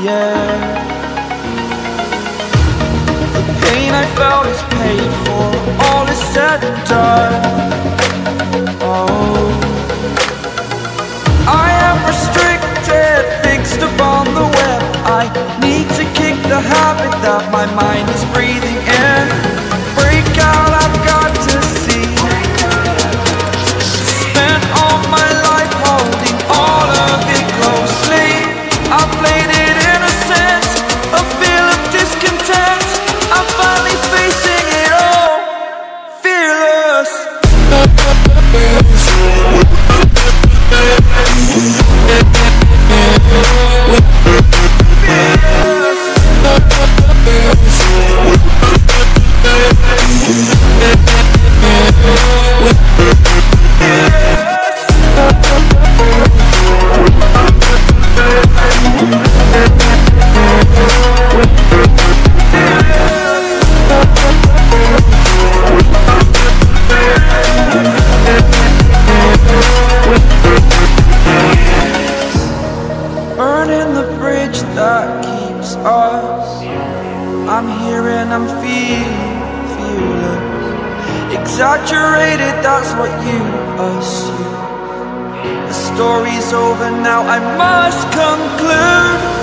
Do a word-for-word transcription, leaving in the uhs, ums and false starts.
air. The pain I felt is paid for, all is said and done. Oh, I am restricted, fixed upon the web. I need to kick the habit that my mind is breathing in. Break out, I've got to see. Spent all my life holding all of it closely. I played it innocent, a feel of discontent. I'm finally facing it all, fearless. Burning the bridge that keeps us. I'm here and I'm feeling fearless. Exaggerated, that's what you assume. The story's over now, I must conclude.